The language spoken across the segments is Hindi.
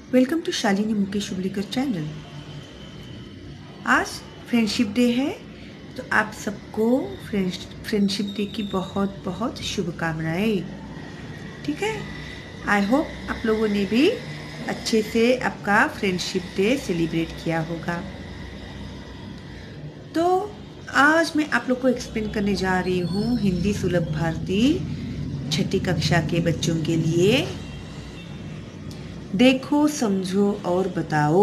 Welcome to Shalini Mukesh Shubhlikar channel. आज फ्रेंडशिप डे है, तो आप सबको फ्रेंडशिप डे की बहुत बहुत शुभकामनाएं। ठीक है, आई होप आप लोगों ने भी अच्छे से आपका फ्रेंडशिप डे सेलिब्रेट किया होगा। तो आज मैं आप लोग को एक्सप्लेन करने जा रही हूँ हिंदी सुलभ भारती छठी कक्षा के बच्चों के लिए। देखो, समझो और बताओ।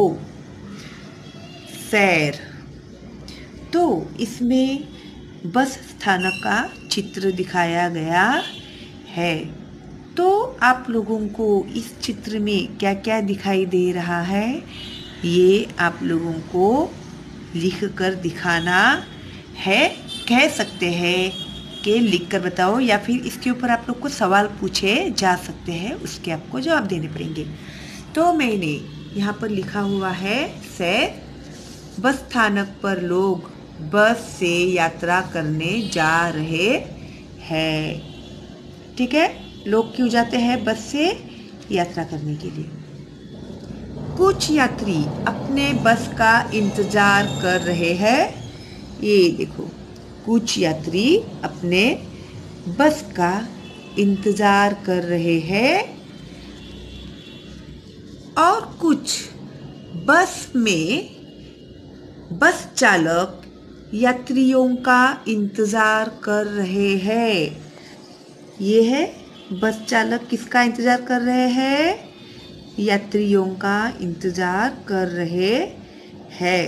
सैर। तो इसमें बस स्थानक का चित्र दिखाया गया है। तो आप लोगों को इस चित्र में क्या क्या दिखाई दे रहा है, ये आप लोगों को लिख कर दिखाना है। कह सकते हैं कि लिख कर बताओ, या फिर इसके ऊपर आप लोग को सवाल पूछे जा सकते हैं, उसके आपको जवाब देने पड़ेंगे। तो मैंने यहाँ पर लिखा हुआ है सैर। बस स्थानक पर लोग बस से यात्रा करने जा रहे हैं। ठीक है, लोग क्यों जाते हैं बस से यात्रा करने के लिए? कुछ यात्री अपने बस का इंतजार कर रहे हैं। ये देखो, कुछ यात्री अपने बस का इंतजार कर रहे हैं और कुछ बस चालक यात्रियों का इंतजार कर रहे हैं। ये है बस चालक किसका इंतजार कर रहे हैं? यात्रियों का इंतजार कर रहे हैं।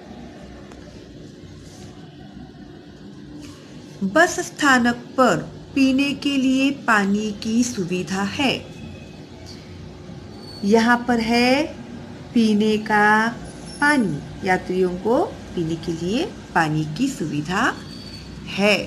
बस स्थानक पर पीने के लिए पानी की सुविधा है। यहाँ पर है पीने का पानी, यात्रियों को पीने के लिए पानी की सुविधा है।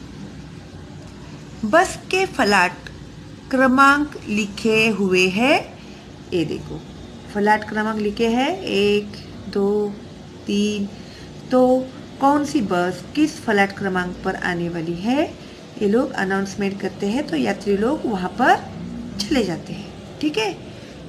बस के फलाट क्रमांक लिखे हुए हैं। ये देखो, फलाट क्रमांक लिखे हैं 1, 2, 3। तो कौन सी बस किस फलाट क्रमांक पर आने वाली है, ये लोग अनाउंसमेंट करते हैं, तो यात्री लोग वहाँ पर चले जाते हैं। ठीक है।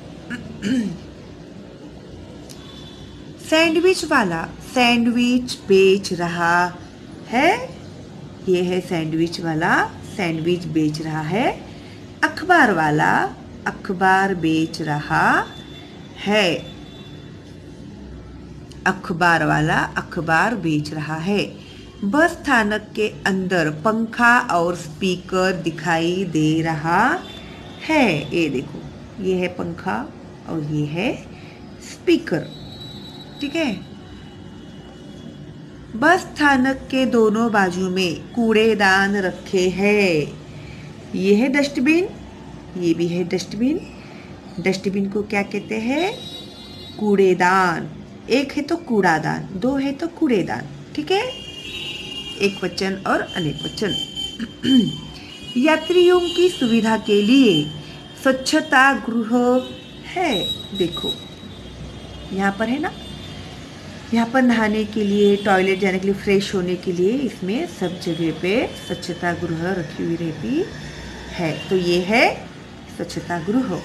सैंडविच वाला सैंडविच बेच रहा है। ये है सैंडविच वाला सैंडविच बेच रहा है। अखबार वाला अखबार बेच रहा है। अखबार वाला अखबार बेच रहा है। बस स्थानक के अंदर पंखा और स्पीकर दिखाई दे रहा है। ये देखो, ये है पंखा और ये है स्पीकर। ठीक है। बस स्थानक के दोनों बाजू में कूड़ेदान रखे हैं। ये है डस्टबिन, ये भी है डस्टबिन। डस्टबिन को क्या कहते हैं? कूड़ेदान। एक है तो कूड़ादान, दो है तो कूड़ेदान। ठीक है, एक वचन और अनेक वचन। यात्रियों की सुविधा के लिए स्वच्छता गृह है। देखो, यहाँ पर है ना, यहाँ पर नहाने के लिए, टॉयलेट जाने के लिए, फ्रेश होने के लिए इसमें सब जगह पे स्वच्छता गृह रखी हुई रहती है। तो ये है स्वच्छता गृह।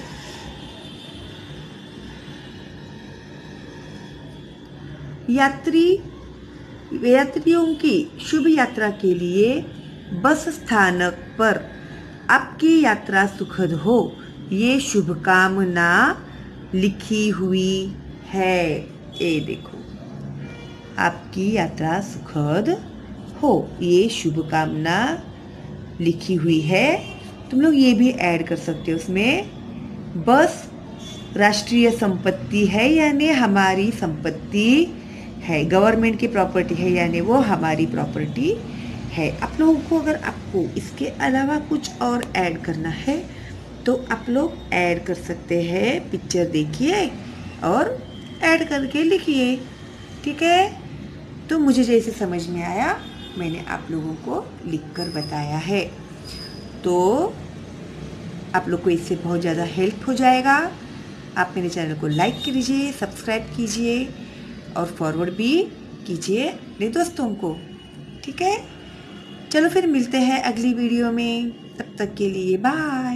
यात्रियों की शुभ यात्रा के लिए बस स्थानक पर आपकी यात्रा सुखद हो, ये शुभकामना लिखी हुई है। ये देखो, आपकी यात्रा सुखद हो, ये शुभकामना लिखी हुई है। तुम लोग ये भी ऐड कर सकते हो उसमें। बस राष्ट्रीय संपत्ति है यानी हमारी संपत्ति है, गवर्नमेंट की प्रॉपर्टी है यानी वो हमारी प्रॉपर्टी है। आप लोगों को अगर आपको इसके अलावा कुछ और ऐड करना है तो आप लोग ऐड कर सकते हैं। पिक्चर देखिए और ऐड करके लिखिए। ठीक है, तो मुझे जैसे समझ में आया मैंने आप लोगों को लिखकर बताया है। तो आप लोग को इससे बहुत ज़्यादा हेल्प हो जाएगा। आप मेरे चैनल को लाइक कीजिए, सब्सक्राइब कीजिए और फॉरवर्ड भी कीजिए अपने दोस्तों को। ठीक है, चलो फिर मिलते हैं अगली वीडियो में। तब तक के लिए बाय।